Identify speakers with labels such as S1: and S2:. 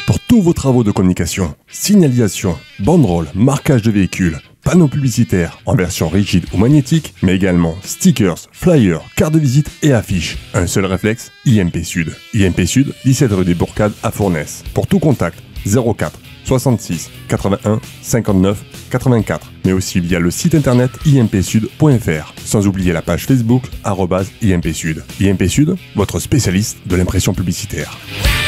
S1: pour tous vos travaux de communication. Signalisation, banderole, marquage de véhicules, panneaux publicitaires en version rigide ou magnétique, mais également stickers, flyers, cartes de visite et affiches. Un seul réflexe, IMP Sud. IMP Sud, 17 rue des Bourcades à Fournes. Pour tout contact, 04 66 81 59 84, mais aussi via le site internet impsud.fr, sans oublier la page Facebook @impsud. IMP Sud, votre spécialiste de l'impression publicitaire.